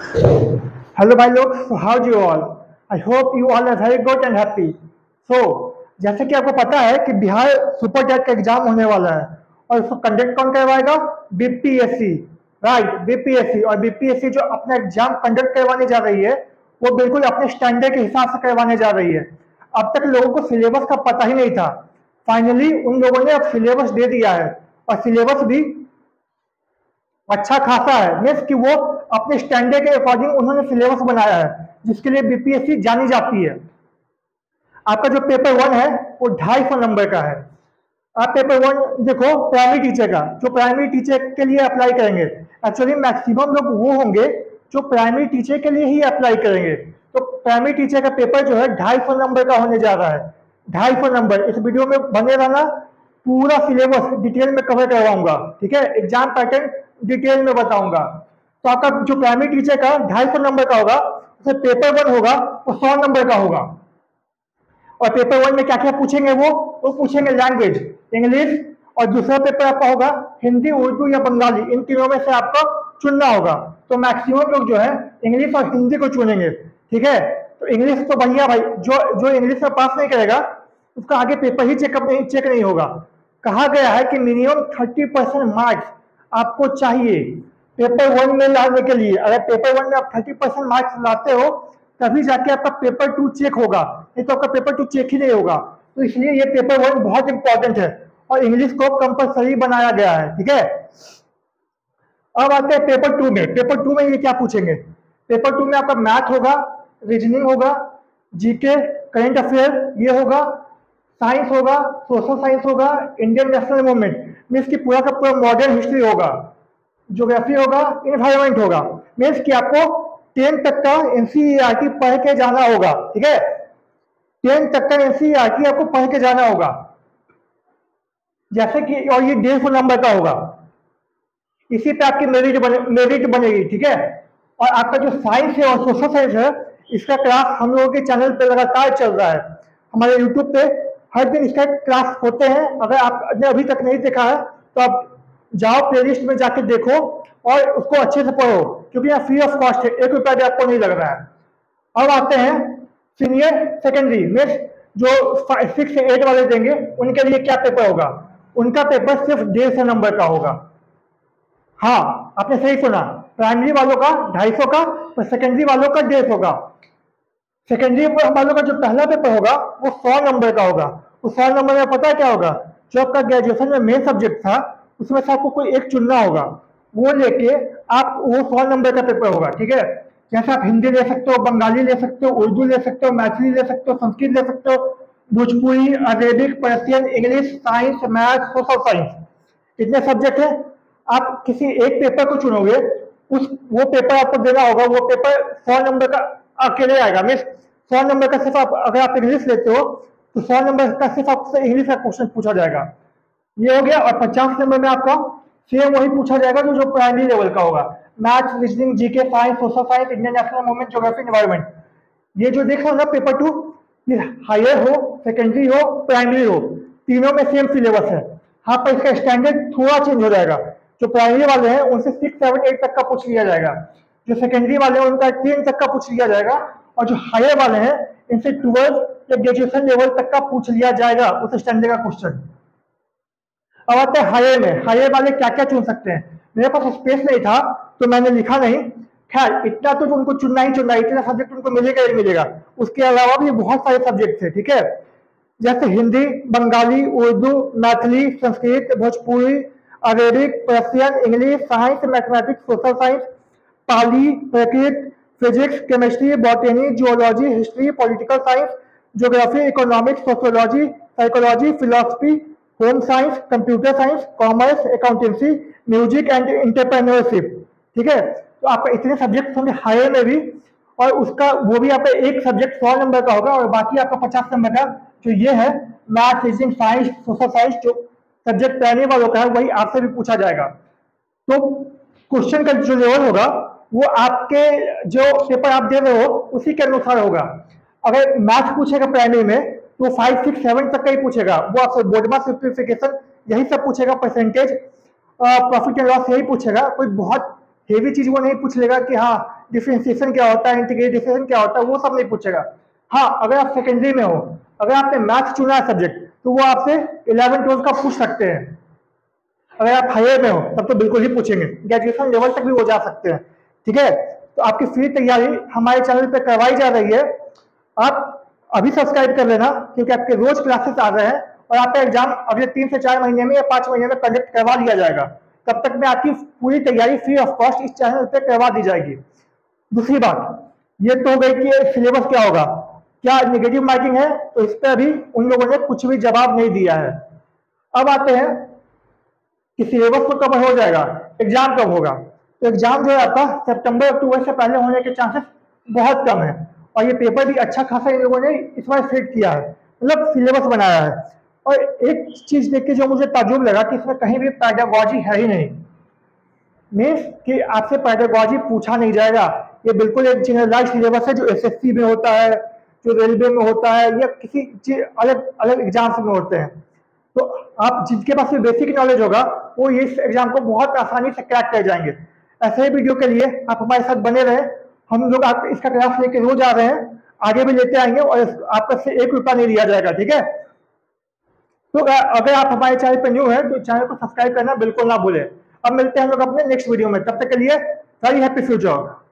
Hello भाई लोग, so how do you all? I hope you all are very good and happy. So, जैसे कि आपको पता है कि बिहार सुपर टेट का एग्जाम होने वाला है और उसको कंडक्ट कौन करवाएगा? BPSC, right? बीपीएससी। और बीपीएससी जो अपना एग्जाम कंडक्ट करवाने जा रही है वो बिल्कुल अपने स्टैंडर्ड के हिसाब से करवाने जा रही है। अब तक लोगों को सिलेबस का पता ही नहीं था। फाइनली उन लोगों ने अब सिलेबस दे दिया है और सिलेबस भी अच्छा खासा है। मीन्स कि वो अपने स्टैंडर्ड के अकॉर्डिंग उन्होंने सिलेबस बनाया है जिसके लिए बीपीएससी जानी जाती है। आपका जो पेपर वन है वो 250 नंबर का है। आप पेपर वन देखो प्राइमरी टीचर का, जो प्राइमरी टीचर के लिए अप्लाई करेंगे। एक्चुअली मैक्सिमम लोग वो होंगे जो प्राइमरी टीचर के लिए ही अप्लाई करेंगे। तो प्राइमरी टीचर का पेपर जो है 250 नंबर का होने जा रहा है। 250 नंबर। इस वीडियो में बने रहना, पूरा सिलेबस डिटेल में कवर करवाऊंगा, ठीक है? एग्जाम पैटर्न डिटेल में बताऊंगा। तो आपका जो प्राइमरी टीचर का 250 नंबर का होगा, उसमें पेपर वन होगा वो 100 नंबर का होगा। और पेपर वन में क्या क्या पूछेंगे? वो पूछेंगे लैंग्वेज, इंग्लिश, और दूसरा पेपर आपका होगा हिंदी, उर्दू या बंगाली। इन तीनों में से आपको चुनना होगा। तो मैक्सिमम लोग जो है इंग्लिश और हिंदी को चुनेंगे, ठीक है? तो इंग्लिश तो बढ़िया भाई, जो जो इंग्लिश में पास नहीं करेगा उसका आगे पेपर ही चेक नहीं होगा। कहा गया है कि मिनिमम 30% मार्क्स आपको चाहिए पेपर वन में लाने के लिए। अगर पेपर वन में आप 30% मार्क्स लाते हो तभी जाके आपका पेपर टू चेक होगा, नहीं तो आपका पेपर टू चेक ही नहीं होगा। तो इसलिए ये पेपर वन बहुत इंपॉर्टेंट है और इंग्लिश को कंपलसरी बनाया गया है, ठीक है? अब आते हैं पेपर टू में। पेपर टू में ये क्या पूछेंगे? पेपर टू में आपका मैथ होगा, रीजनिंग होगा, जीके, करंट अफेयर ये होगा, साइंस होगा, सोशल साइंस होगा, इंडियन नेशनल मूवमेंट मीन्स की पूरा का पूरा मॉडर्न हिस्ट्री होगा, ज्योग्राफी होगा, इन्वायरमेंट होगा। मीन्स कि आपको 10 तक का एनसीईआरटी पढ़ के जाना होगा, ठीक है? 10 तक का एनसीईआरटी आपको पढ़ के जाना होगा। जैसे कि, और ये 150 नंबर का होगा। इसी पे आपकी मेरिट बनेगी, ठीक है? और आपका जो साइंस है और सोशल साइंस है, इसका क्लास हम लोगों के चैनल पे लगातार चल रहा है। हमारे यूट्यूब पे हर दिन इसका क्लास होते हैं। अगर आपने अभी तक नहीं देखा है तो आप जाओ प्लेलिस्ट में जाके देखो और उसको अच्छे से पढ़ो, क्योंकि यहाँ फ्री ऑफ कॉस्ट है, 1 रुपया भी आपको नहीं लग रहा है। अब आते हैं सीनियर सेकेंडरी में, जो 6 से 8 वाले देंगे उनके लिए क्या पेपर होगा? उनका पेपर सिर्फ 150 नंबर का होगा। हाँ, आपने सही सुना, प्राइमरी वालों का 250 का और सेकेंडरी वालों का 150 का। सेकेंडरी वालों का जो पहला पेपर होगा वो 100 नंबर का होगा। उस 100 नंबर में पता है क्या होगा? जो आपका ग्रेजुएशन में मेन सब्जेक्ट था उसमें से आपको कोई एक चुनना होगा, वो लेके आप वो 100 नंबर का पेपर होगा, ठीक है? जैसे आप हिंदी ले सकते हो, बंगाली ले सकते हो, उर्दू ले सकते हो, मैथिली ले सकते हो, संस्कृत ले सकते हो, Bhojpuri, Arabic, Persian, English, science, math, social science, इतने सब्जेक्ट है। आप किसी एक पेपर को चुनोगे, वो पेपर आपको देना होगा। वो पेपर 100 नंबर का अकेले आएगा। मीन्स 100 नंबर का सिर्फ अगर आप इंग्लिश लेते हो तो 100 नंबर का सिर्फ आपसे इंग्लिश का क्वेश्चन पूछा जाएगा, ये हो गया। और 50 नंबर में आपका सेम वही पूछा जाएगा जो प्राइमरी लेवल का होगा। Maths, reasoning, GK, science, social science, Indian national movement, geography, environment. ये जो देख रहे हो ना पेपर टू, ये हायर हो, सेकेंडरी हो, प्राइमरी हो, तीनों में सेम सिलेबस है। हाँ, पर इसका स्टैंडर्ड थोड़ा चेंज हो जाएगा। जो प्राइमरी वाले हैं उनसे 6, 7, 8 तक का पूछ लिया जाएगा। जो सेकेंडरी वाले हैं उनका 10 तक का पूछ लिया जाएगा। और जो हायर वाले हैं इनसे 12 या ग्रेजुएशन लेवल तक का पूछ लिया जाएगा उस स्टैंडर्ड का क्वेश्चन। अब आते हैं हायर में। हायर वाले क्या क्या चुन सकते हैं? मेरे पास स्पेस नहीं था तो मैंने लिखा नहीं। खैर, इतना तो उनको चुनना ही चुनना है, इतना सब्जेक्ट उनको मिलेगा ही मिलेगा। उसके अलावा भी बहुत सारे सब्जेक्ट है, ठीक है? जैसे Hindi, Bengali, Urdu, Maithili, Sanskrit, Bhojpuri, Arabic, Persian, English, science, mathematics, social science, Pali, Prakrit, physics, chemistry, botany, geology, history, political science, geography, economics, sociology, psychology, philosophy, home science, computer science, commerce, accountancy, music and entrepreneurship, ठीक है? तो आपका इतने सब्जेक्ट होंगे हायर में भी। और उसका वो भी आपका एक सब्जेक्ट 100 नंबर का होगा और बाकी आपका 50 नंबर का जो ये है math, reasoning, science, social science, जो सब्जेक्ट पहले वालों का है वही आपसे भी पूछा जाएगा। तो क्वेश्चन का जो लेवल होगा वो आपके जो पेपर आप दे रहे हो उसी के अनुसार होगा। अगर मैथ पूछेगा प्राइमरी में तो 5, 6, 7 तक का ही पूछेगा। वो आपसे बोर्ड मार्क्स, सिंप्लीफिकेशन यही सब पूछेगा, परसेंटेज, प्रॉफिट एंड लॉस यही पूछेगा। कोई बहुत हेवी चीज वो नहीं पूछ लेगा कि हाँ डिफरेंशिएशन क्या होता है, इंटीग्रेटेड डिफरेंशिएशन क्या होता है, वो सब नहीं पूछेगा। हाँ, अगर आप सेकेंडरी में हो, अगर आपने मैथ चुना है सब्जेक्ट, तो वो आपसे 11-12 का पूछ सकते हैं। अगर आप हायर में हो तब तो बिल्कुल ही पूछेंगे, ग्रेजुएशन लेवल तक भी वो जा सकते हैं। ठीक है, तो आपकी फ्री तैयारी हमारे चैनल पे करवाई जा रही है। आप अभी सब्सक्राइब कर लेना, क्योंकि आपके रोज क्लासेस आ रहे हैं और आपका एग्जाम अगले 3 से 4 महीने में या 5 महीने में कंडक्ट करवा लिया जाएगा। तब तक में आपकी पूरी तैयारी फ्री ऑफ कॉस्ट इस चैनल पे करवा दी जाएगी। दूसरी बात ये तो हो गई कि सिलेबस क्या होगा, क्या नेगेटिव मार्किंग है, तो इस पर अभी उन लोगों ने कुछ भी जवाब नहीं दिया है। अब आते हैं कि सिलेबस तो कवर हो जाएगा, एग्जाम कब होगा। तो एग्जाम जो है आपका सितंबर अक्टूबर से पहले होने के चांसेस बहुत कम है, और ये पेपर भी अच्छा खासा इन लोगों ने इस बार सेट किया है, मतलब सिलेबस बनाया है। और एक चीज देख के जो मुझे ताज्जुब लगा कि इसमें कहीं भी पैडागॉजी है ही नहीं, मीन्स कि आपसे पैडागॉजी पूछा नहीं जाएगा। ये बिल्कुल एक जनरलाइज सिलेबस है जो एसएससी में होता है, जो रेलवे में होता है, या किसी अलग अलग एग्जाम्स में होते हैं। तो आप जिनके पास भी बेसिक नॉलेज होगा वो इस एग्जाम को बहुत आसानी से क्रैक कर जाएंगे। ऐसे ही वीडियो के लिए आप हमारे साथ बने रहे, हम लोग आप इसका क्लास लेके रोज आ रहे हैं, आगे भी लेते आएंगे और आपका से 1 रुपया नहीं लिया जाएगा। ठीक है, तो अगर आप हमारे चैनल पर न्यू है तो चैनल को सब्सक्राइब करना बिल्कुल ना भूलें। अब मिलते हैं हम लोग अपने नेक्स्ट वीडियो में, तब तक के लिए वेरी हैप्पी फ्यूचर।